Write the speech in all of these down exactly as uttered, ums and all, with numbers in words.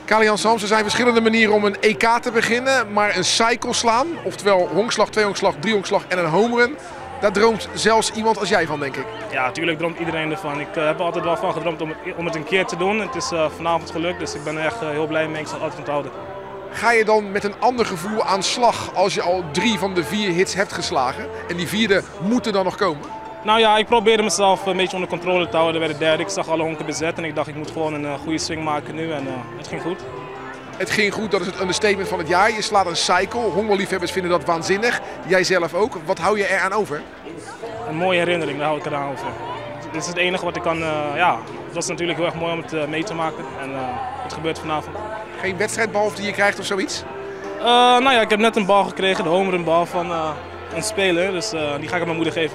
Kalian Sams, er zijn verschillende manieren om een E K te beginnen, maar een cycle slaan, oftewel honkslag, twee honkslag, drie honkslag en een homerun, daar droomt zelfs iemand als jij van, denk ik. Ja, natuurlijk droomt iedereen ervan. Ik uh, heb er altijd wel van gedroomd om het, om het een keer te doen. Het is uh, vanavond gelukt, dus ik ben er echt uh, heel blij mee. Ik zal het altijd onthouden. Ga je dan met een ander gevoel aan slag als je al drie van de vier hits hebt geslagen en die vierde moeten dan nog komen? Nou ja, ik probeerde mezelf een beetje onder controle te houden bij de derde. Ik zag alle honken bezet en ik dacht ik moet gewoon een uh, goede swing maken nu en uh, het ging goed. Het ging goed, dat is het understatement van het jaar. Je slaat een cycle, honkballiefhebbers vinden dat waanzinnig. Jij zelf ook. Wat hou je eraan over? Een mooie herinnering, daar hou ik eraan over. Dit is het enige wat ik kan, uh, ja, het was natuurlijk heel erg mooi om het uh, mee te maken en uh, het gebeurt vanavond. Geen wedstrijdbal die je krijgt of zoiets? Uh, nou ja, ik heb net een bal gekregen, de homerunbal van uh, een speler, dus uh, die ga ik aan mijn moeder geven.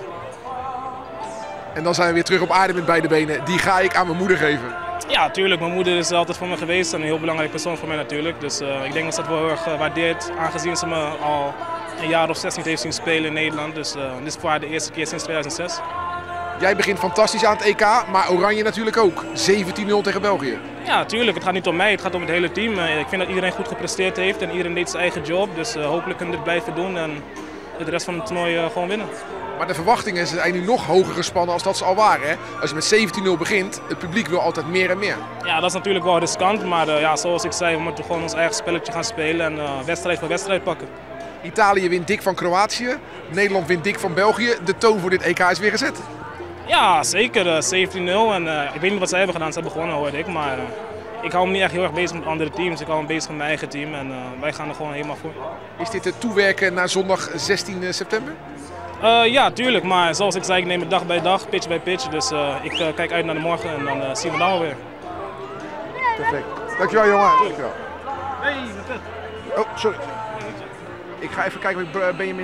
En dan zijn we weer terug op aarde met beide benen. Die ga ik aan mijn moeder geven. Ja, tuurlijk. Mijn moeder is altijd voor me geweest en een heel belangrijke persoon voor mij natuurlijk. Dus uh, ik denk dat ze dat wel heel erg uh, waardeert, aangezien ze me al een jaar of zes niet heeft zien spelen in Nederland. Dus uh, dit is voor haar de eerste keer sinds tweeduizend zes. Jij begint fantastisch aan het E K, maar Oranje natuurlijk ook. zeventien nul tegen België. Ja, tuurlijk. Het gaat niet om mij, het gaat om het hele team. Uh, ik vind dat iedereen goed gepresteerd heeft en iedereen deed zijn eigen job. Dus uh, hopelijk kunnen we dit blijven doen en de rest van het toernooi uh, gewoon winnen. Maar de verwachtingen zijn nu nog hoger gespannen als dat ze al waren. Hè? Als je met zeventien nul begint, het publiek wil altijd meer en meer. Ja, dat is natuurlijk wel riskant, maar uh, ja, zoals ik zei, we moeten gewoon ons eigen spelletje gaan spelen en uh, wedstrijd voor wedstrijd pakken. Italië wint dik van Kroatië, Nederland wint dik van België. De toon voor dit E K is weer gezet. Ja, zeker. Uh, zeventien nul en uh, ik weet niet wat zij hebben gedaan, ze hebben gewonnen hoorde ik, maar uh, ik hou me niet echt heel erg bezig met andere teams. Ik hou me bezig met mijn eigen team en uh, wij gaan er gewoon helemaal voor. Is dit het toewerken naar zondag zestien september? Uh, ja, tuurlijk, maar zoals ik zei, ik neem het dag bij dag, pitch bij pitch. Dus uh, ik uh, kijk uit naar de morgen en dan uh, zien we dan wel weer. Perfect. Dankjewel jongen. Dankjewel. Hey, wat is het? Oh, sorry. Ik ga even kijken of ik Benjamin